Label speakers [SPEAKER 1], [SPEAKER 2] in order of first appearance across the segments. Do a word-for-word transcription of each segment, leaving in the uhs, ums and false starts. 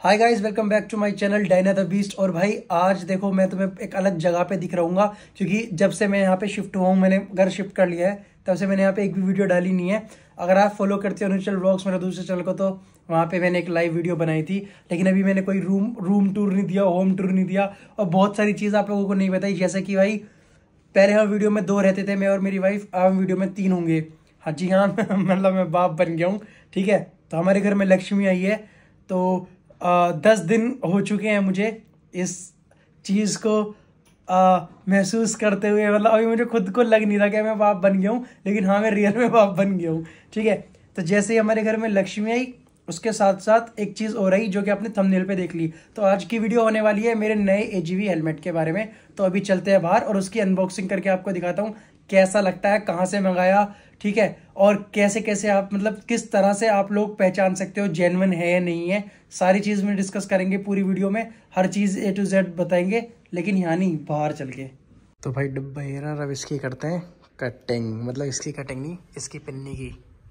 [SPEAKER 1] Hi guys, welcome back to my channel Diana the beast. और भाई आज देखो मैं तुम्हें एक अलग जगह पे दिख रहूंगा, क्योंकि जब से मैं यहाँ पे शिफ्ट हुआ हूँ, मैंने घर शिफ्ट कर लिया है, तब से मैंने यहाँ पे एक भी वीडियो डाली नहीं है। अगर आप फॉलो करते हो अनुचल व्लॉग्स मेरे दूसरे चैनल को, तो वहाँ पे मैंने एक लाइव वीडियो बनाई थी, लेकिन अभी मैंने कोई रूम रूम टूर नहीं दिया, होम टूर नहीं दिया, और बहुत सारी चीज़ आप लोगों को नहीं बताई। जैसे कि भाई पहले हम वीडियो में दो रहते थे, मैं और मेरी वाइफ, अब हम वीडियो में तीन होंगे। हाँ जी हाँ, मतलब मैं बाप बन गया हूँ। ठीक है, तो हमारे घर में लक्ष्मी आई है, तो आ, दस दिन हो चुके हैं मुझे इस चीज़ को आ, महसूस करते हुए। मतलब अभी मुझे खुद को लग नहीं रहा कि मैं बाप बन गया हूँ, लेकिन हाँ मैं रियल में बाप बन गया हूँ। ठीक है, तो जैसे ही हमारे घर में लक्ष्मी आई, उसके साथ साथ एक चीज़ और आई जो कि आपने थंबनेल पे देख ली। तो आज की वीडियो होने वाली है मेरे नए एजीवी हेलमेट के बारे में। तो अभी चलते हैं बाहर और उसकी अनबॉक्सिंग करके आपको दिखाता हूँ कैसा लगता है, कहाँ से मंगाया, ठीक है, और कैसे कैसे आप मतलब किस तरह से आप लोग पहचान सकते हो जेन्युइन है या नहीं है। सारी चीज़ में डिस्कस करेंगे पूरी वीडियो में, हर चीज़ ए टू जेड बताएंगे, लेकिन यहाँ नहीं, बाहर चल के। तो भाई डब्बा ये रहा, अब इसकी करते हैं कटिंग, मतलब इसकी कटिंग नहीं, इसकी पिन्नी की।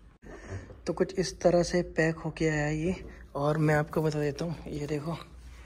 [SPEAKER 1] तो कुछ इस तरह से पैक होके आया ये, और मैं आपको बता देता हूँ, ये देखो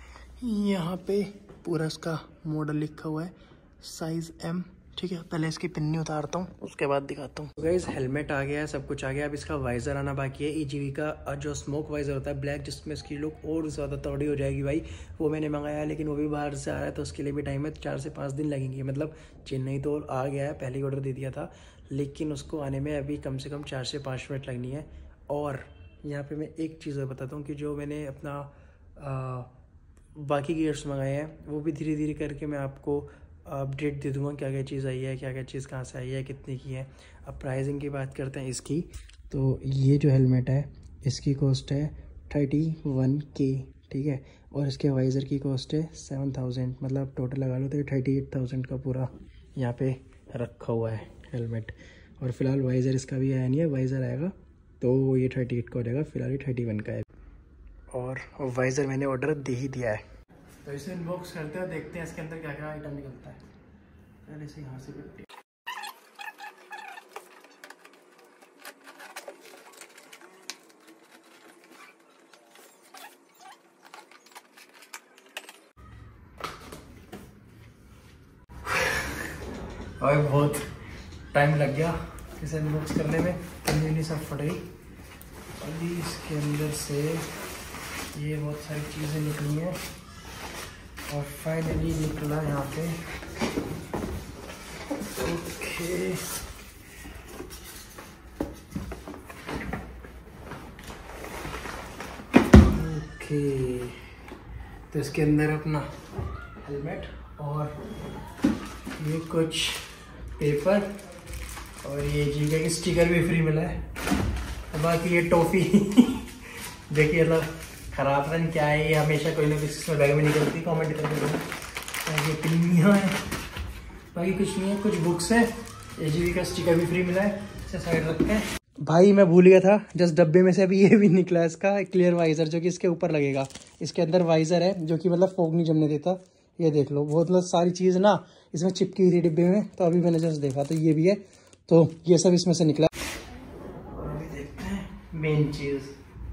[SPEAKER 1] यहाँ पे पूरा इसका मॉडल लिखा हुआ है, साइज एम। ठीक है, पहले इसकी पिन्नी उतारता हूँ, उसके बाद दिखाता हूँ। गाइस हेलमेट आ गया है, सब कुछ आ गया, अब इसका वाइजर आना बाकी है। ईजीवी का जो स्मोक वाइजर होता है ब्लैक, जिसमें इसकी लुक और ज़्यादा तौड़ी हो जाएगी भाई, वो मैंने मंगाया है, लेकिन वो भी बाहर से आ रहा है, तो उसके लिए भी टाइम है, चार से पाँच दिन लगेंगे। मतलब चेन्नई तो आ गया है, पहले ही ऑर्डर दे दिया था, लेकिन उसको आने में अभी कम से कम चार से पाँच मिनट लगनी है। और यहाँ पर मैं एक चीज़ और बताता हूँ कि जो मैंने अपना आ, बाकी गियर्स मंगाए हैं, वो भी धीरे धीरे करके मैं आपको अपडेट दे दूंगा, क्या क्या चीज़ आई है, क्या क्या चीज़ कहाँ से आई है, कितने की है। अब प्राइसिंग की बात करते हैं इसकी। तो ये जो हेलमेट है इसकी कॉस्ट है थर्टी वन के, ठीक है, और इसके वाइज़र की कॉस्ट है सेवन थाउजेंड, मतलब टोटल लगा लो तो थर्टी एट थाउजेंड का पूरा यहाँ पे रखा हुआ है हेलमेट। और फिलहाल वाइज़र इसका भी आया नहीं है, वाइज़र आएगा तो ये थर्टी एट का हो जाएगा, फिलहाल ये थर्टी वन का है। और वाइज़र मैंने ऑर्डर दे ही दिया है, तो इसे अनबॉक्स करते हैं, देखते हैं इसके अंदर क्या क्या आइटम निकलता है। पहले से यहाँ से करते हैं। और बहुत टाइम लग गया इसे अनबॉक्स करने में, कन्वीनियंस सब फट गई। अभी इसके अंदर से ये बहुत सारी चीज़ें निकली हैं, और फाइनली निकला यहाँ पे। ओके, ओके, तो इसके अंदर अपना हेलमेट और ये कुछ पेपर, और ये जी का स्टिकर भी फ्री मिला है, और बाकी ये टॉफ़ी देखिए मतलब खराब रन क्या है, ये हमेशा कोई ना किसी बैग में निकलती, कमेंट करके देना। ये पिन्नियाँ हैं, बाकी कुछ नहीं है, कुछ बुक्स है, एजीवी का स्टिकर भी फ्री मिला है, इसे साइड रखते हैं। भाई मैं भूल गया था, जस्ट डब्बे में से अभी ये भी निकला है, इसका क्लियर वाइजर जो कि इसके ऊपर लगेगा। इसके अंदर वाइजर है जो कि मतलब फोग नहीं जमने देता, ये देख लो, बहुत मतलब सारी चीज़ ना इसमें चिपकी हुई थी डिब्बे में, तो अभी मैंने जस्ट देखा तो ये भी है, तो ये सब इसमें से निकला। और अभी देखते हैं मेन चीज़।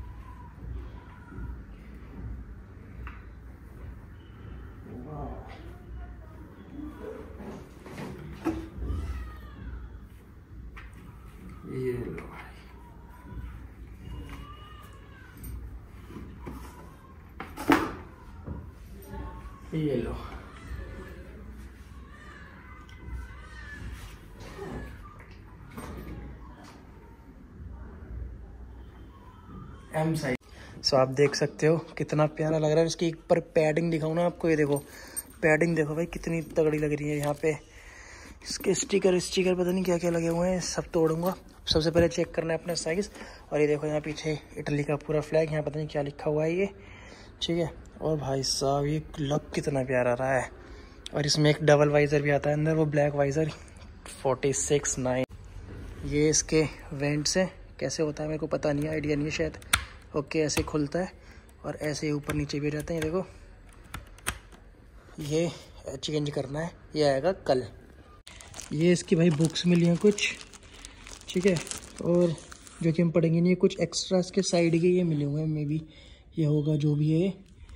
[SPEAKER 1] ये लो ये लो, एम साइज। सो आप देख सकते हो कितना प्यारा लग रहा है। इसकी एक पर पैडिंग दिखाऊँ ना आपको, ये देखो पैडिंग देखो भाई कितनी तगड़ी लग रही है। यहाँ पे इसके स्टिकर स्टिकर पता नहीं क्या क्या लगे हुए हैं, सब तोड़ूंगा। सबसे पहले चेक करना है अपना साइज़। और ये देखो यहाँ पीछे इटली का पूरा फ्लैग, यहाँ पता नहीं क्या लिखा हुआ है ये, ठीक है। और भाई साहब ये लुक कितना प्यारा रहा है, और इसमें एक डबल वाइज़र भी आता है अंदर, वो black visor forty six nine. ये इसके वेंट्स है, कैसे होता है मेरे को पता नहीं है, आइडिया नहीं है शायद। ओके, ऐसे खुलता है और ऐसे ऊपर नीचे भी रहते हैं, ये देखो। ये चेंज करना है, ये आएगा कल। ये इसकी भाई बुक्स मिली हैं कुछ, ठीक है, और जो कि हम पढ़ेंगे नहीं, कुछ एक्स्ट्रा इसके साइड के ये मिले हुए हैं, मे बी ये होगा जो भी है।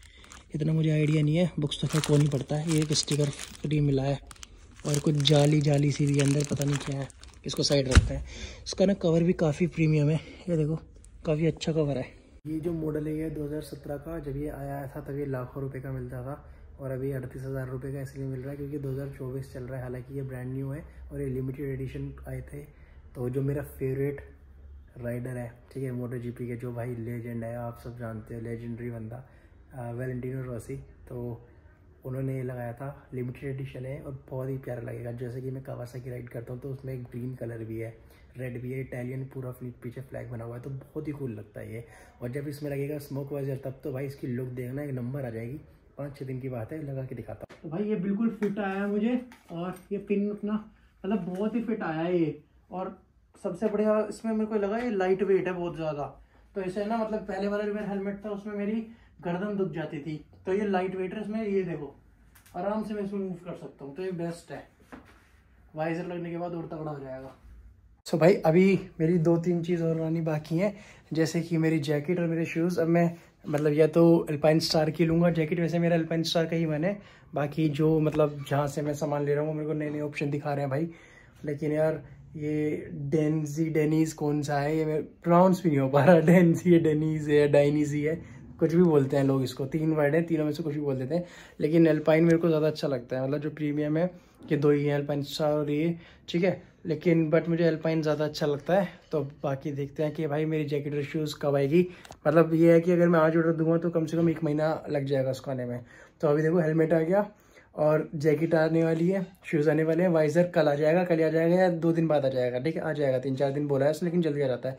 [SPEAKER 1] इतना मुझे आइडिया नहीं है, बुक्स तो खैर कौन ही पड़ता है। ये एक स्टिकर फ्री मिला है और कुछ जाली जाली सी भी अंदर, पता नहीं क्या है, इसको साइड रखते हैं। इसका ना कवर भी काफ़ी प्रीमियम है, ये देखो काफ़ी अच्छा कवर है। ये जो मॉडल है ये दो हज़ार सत्रह का, जब ये आया था तब ये लाखों रुपए का मिलता था और अभी अड़तीस हज़ार रुपये का इसलिए मिल रहा है क्योंकि दो हज़ार चौबीस चल रहा है। हालांकि ये ब्रांड न्यू है और ये लिमिटेड एडिशन आए थे। तो जो मेरा फेवरेट राइडर है, ठीक है, मोटो जीपी के जो भाई लेजेंड है, आप सब जानते हो, लेजेंडरी बंदा वैलेंटिनो रोसी, तो उन्होंने ये लगाया था। लिमिटेड एडिशन है और बहुत ही प्यारा लगेगा। जैसे कि मैं कावासाकी राइड करता हूँ तो उसमें एक ग्रीन कलर भी है, रेड भी है, इटालियन पूरा पीछे फ्लैग बना हुआ है, तो बहुत ही कूल लगता है ये। और जब इसमें लगेगा स्मोक वाइजर तब तो भाई इसकी लुक देखना एक नंबर आ जाएगी। पाँच छः दिन की बात है, लगा के दिखाता हूँ। तो भाई ये बिल्कुल फिट आया मुझे और ये पिन अपना मतलब बहुत ही फिट आया है ये। और सबसे बढ़िया इसमें मेरे को लगा ये लाइट वेट है बहुत ज़्यादा। तो इसे ना मतलब पहले वाला जो मेरा हेलमेट था उसमें मेरी गर्दन दुख जाती थी, तो ये लाइट वेट है। इसमें ये देखो आराम से मैं इसमें मूव कर सकता हूँ, तो ये बेस्ट है। वाइजर लगने के बाद और तगड़ा हो जाएगा। सो so भाई अभी मेरी दो तीन चीज़ और लानी बाकी हैं, जैसे कि मेरी जैकेट और मेरे शूज़। अब मैं मतलब या तो अल्पाइन स्टार की लूँगा जैकेट, वैसे मेरा अल्पाइन स्टार का ही मन है। बाकी जो मतलब जहाँ से मैं सामान ले रहा हूँ मेरे को नए नए ऑप्शन दिखा रहे हैं भाई। लेकिन यार ये डेनजी डेनीज कौन सा है, ये मैं प्रोनाउंस भी नहीं हो पा रहा। डेनजी है, डेनीज है, डाइनीजी है, कुछ भी बोलते हैं लोग इसको। तीन वर्ड है, तीनों में से कुछ भी बोल देते हैं। लेकिन एल्पाइन मेरे को ज़्यादा अच्छा लगता है, मतलब जो प्रीमियम है कि दो ही हैं, एल्पाइन स्टार और ये, ठीक है। लेकिन बट मुझे एल्पाइन ज़्यादा अच्छा लगता है। तो बाकी देखते हैं कि भाई मेरी जैकेट और शूज़ कब आएगी। मतलब ये है कि अगर मैं आज ऑर्डर दूंगा तो कम से कम एक महीना लग जाएगा उसको आने में। तो अभी देखो हेलमेट आ गया और जैकेट आने वाली है, शूज़ आने वाले हैं, वाइज़र कल आ जाएगा, कल आ जाएगा या दो दिन बाद आ जाएगा, ठीक है, आ जाएगा। तीन चार दिन बोला है उसने, लेकिन जल्दी आ जाता है।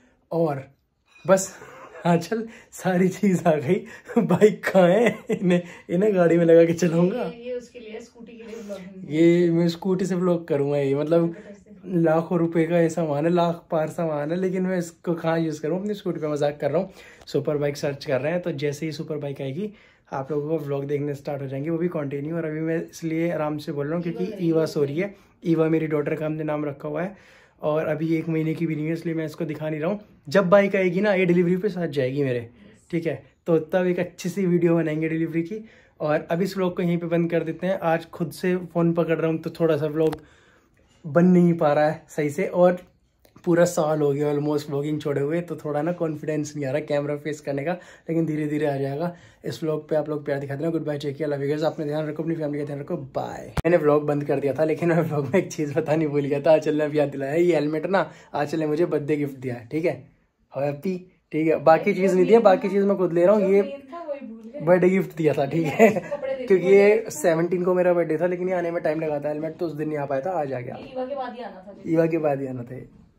[SPEAKER 1] और बस हाँ चल सारी चीज़ आ गई। बाइक कहाँ है, इन्हें इन्हें गाड़ी में लगा के चलाऊंगा। ये, ये उसके लिए स्कूटी के लिए व्लॉगिंग, ये मैं स्कूटी से व्लॉग करूँगा। ये मतलब लाखों रुपए का ये सामान है, लाख पार सामान है, लेकिन मैं इसको कहाँ यूज़ करूँ, अपनी स्कूटी पे मजाक कर रहा हूँ। सुपर बाइक सर्च कर रहे हैं, तो जैसे ही सुपर बाइक आएगी आप लोगों को व्लॉग देखने स्टार्ट हो जाएंगे, वो भी कंटिन्यू। और अभी मैं इसलिए आराम से बोल रहा हूँ क्योंकि ईवा सो रही है। ईवा मेरी डॉटर का हमने नाम रखा हुआ है और अभी एक महीने की भी नहीं है, इसलिए मैं इसको दिखा नहीं रहा हूँ। जब बाइक आएगी ना ये डिलीवरी पे साथ जाएगी मेरे, ठीक है, तो तब एक अच्छी सी वीडियो बनाएंगे डिलीवरी की। और अभी इस व्लॉग को यहीं पे बंद कर देते हैं। आज खुद से फ़ोन पकड़ रहा हूँ तो थोड़ा सा व्लॉग बन नहीं पा रहा है सही से, और पूरा साल हो गया ऑलमोस्ट व्लॉगिंग छोड़े हुए, तो थोड़ा ना कॉन्फिडेंस नहीं आ रहा कैमरा फेस करने का, लेकिन धीरे धीरे आ जाएगा। इस व्लॉग पे आप लोग प्यार दिखा देना। Goodbye, take care, love you guys. अपने ध्यान रखो, अपनी फैमिली का ध्यान रखो, बाय। मैंने व्लॉग बंद कर दिया था, लेकिन मैं व्लॉग में एक चीज़ बतानी भूल गया था। आंचल ने भी याद दिलाया, ये हेलमेट ना आंचल ने मुझे बर्थडे गिफ्ट दिया है, ठीक है, हैप्पी, ठीक है। बाकी चीज़ नहीं दिया, बाकी चीज़ मैं खुद ले रहा हूँ। ये बर्थडे गिफ्ट दिया था, ठीक है, क्योंकि ये सेवनटीन को मेरा बर्थडे था, लेकिन ये आने में टाइम लगा था हेलमेट, तो उस दिन नहीं आ पाया था, आज आ गया। ईवा के बाद ही आना था, ईवा के बाद ही आना था।